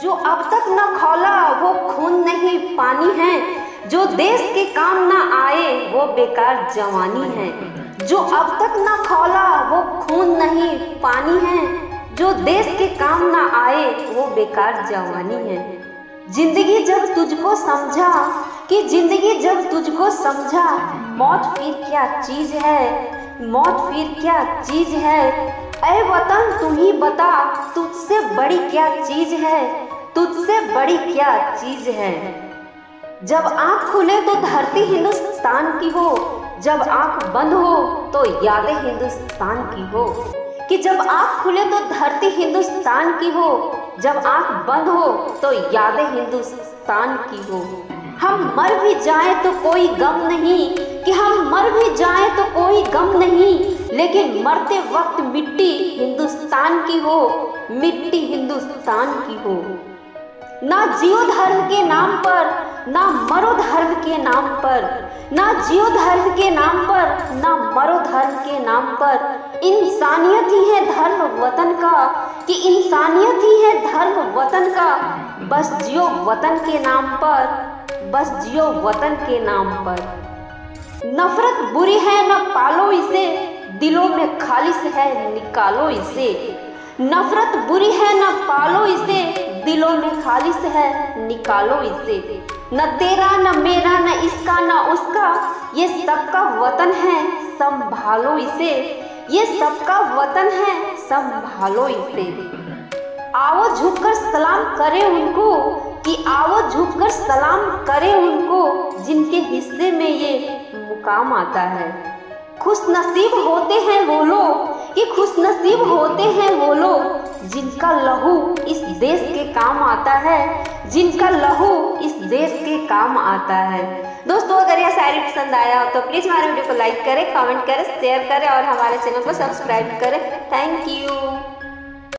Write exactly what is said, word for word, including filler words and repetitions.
जो अब तक न खौला वो खून नहीं पानी है, जो देश के काम न आए वो बेकार जवानी है। जो अब तक न खौला वो खून नहीं पानी है, जो देश के काम न आए वो बेकार जवानी है। जिंदगी जब तुझको समझा कि जिंदगी जब तुझको समझा, मौत फिर क्या चीज है, मौत फिर क्या चीज है। ऐ वतन तू ही बता तुझसे बड़ी क्या चीज है, तुझसे बड़ी क्या चीज है। जब आँख खुले तो धरती हिंदुस्तान की हो, जब आँख बंद हो तो यादें हिंदुस्तान की हो। कि जब आँख खुले तो धरती हिंदुस्तान की हो, जब आँख बंद हो तो यादें हिंदुस्तान की हो। हम मर भी जाएं तो कोई गम नहीं, कि हम मर भी जाएं तो कोई गम नहीं, लेकिन मरते वक्त मिट्टी हिंदुस्तान की हो, मिट्टी हिंदुस्तान की हो। ना जियो धर्म के नाम पर, ना मरो धर्म के नाम पर, ना जियो धर्म के नाम पर, ना मरो धर्म के नाम पर। इंसानियत ही है धर्म वतन का, कि इंसानियत ही है धर्म वतन का। बस जियो वतन के नाम पर, बस जियो वतन के नाम पर। नफरत बुरी है न पालो इसे, दिलों में खालिस है निकालो इसे। नफरत बुरी है न पालो इसे, दिलों में खालिस है निकालो इसे। न तेरा न मेरा न इसका न उसका, ये सबका वतन है संभालो इसे, ये सबका वतन है संभालो इसे। आओ झुककर सलाम करें उनको, कि आओ झुककर सलाम करें उनको, जिनके हिस्से में ये मुकाम आता है। खुश नसीब होते हैं वो लोग, कि खुश नसीब होते हैं वो लोग, जिनका लहू इस देश के काम आता है, जिनका लहू इस देश के काम आता है। दोस्तों, अगर यह शायरी पसंद आया हो तो प्लीज़ हमारे वीडियो को लाइक करें, कमेंट करें, शेयर करें और हमारे चैनल को सब्सक्राइब करें। Thank you.